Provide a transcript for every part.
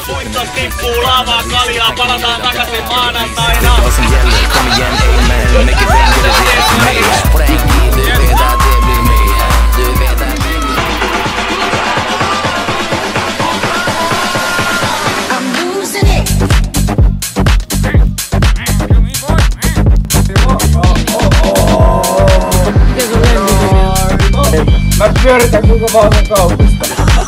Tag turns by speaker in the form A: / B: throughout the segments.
A: Puittos tippuu laavaa kaljaa, palataan takaisin maanantaina.
B: Vad som gäller, kom igen, amen. Mycket längre, det är för mig. Frankie, du vet att det blir mig. Du vet att det blir I'm losing it.
C: Mä pyöritän koko Vaasan kaupasta.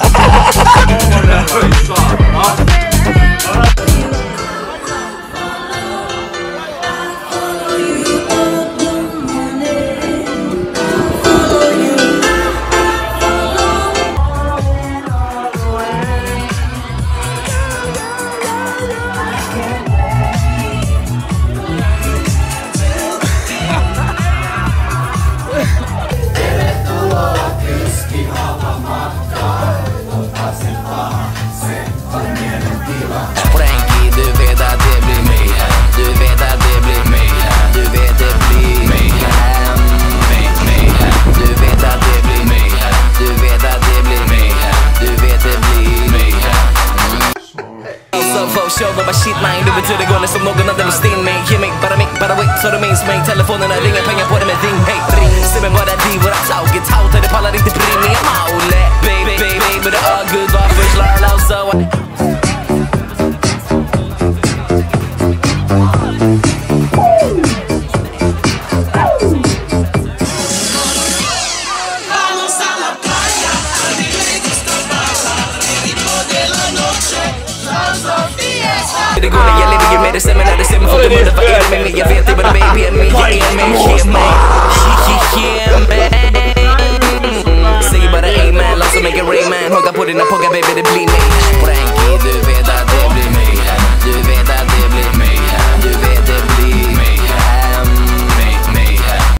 B: Frankie, du vet att det blir mig. Du vet att det blir mig. Du vet det blir mig. Du vet att det blir mig. Du vet att det blir mig. Du vet det blir mig. Så för show vad shit man, du betyder gående som någon annan vill sting mig. Ge mig, bara wait så du minns mig. Telefonerna ringer, pengar på det med ring. Hey, ring, se mig bara di våra tauget. Tauta, det pallar inte bry mig. Maule, baby, but det är good. Varför slår jag så? Det går när jag lever med det stämmer när det stämmer för du borde vara med mig. Jag vet det bara baby and me, ge mig. Säg bara amen, låt som make a Rayman. Hugga på dina poggar baby, det blir mig. Frankie, du vet att